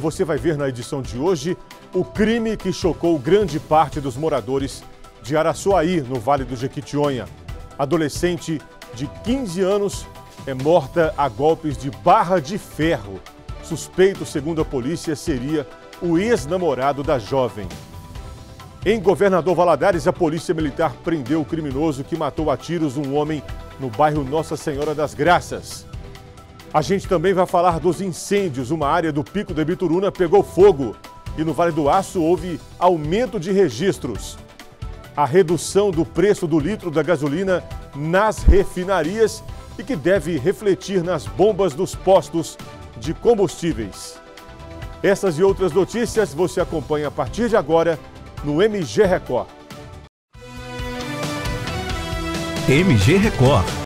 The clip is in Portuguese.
Você vai ver na edição de hoje o crime que chocou grande parte dos moradores de Araçuaí, no Vale do Jequitinhonha. Adolescente de 15 anos é morta a golpes de barra de ferro. Suspeito, segundo a polícia, seria o ex-namorado da jovem. Em Governador Valadares, a Polícia Militar prendeu o criminoso que matou a tiros um homem no bairro Nossa Senhora das Graças. A gente também vai falar dos incêndios. Uma área do Pico da Bituruna pegou fogo e no Vale do Aço houve aumento de registros. A redução do preço do litro da gasolina nas refinarias e que deve refletir nas bombas dos postos de combustíveis. Essas e outras notícias você acompanha a partir de agora no MG Record. MG Record.